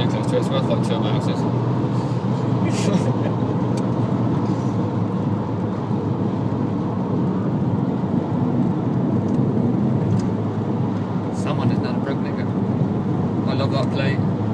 close to it. It's worth like 2 of my houses. Someone has done a broken nigger. I love that plate.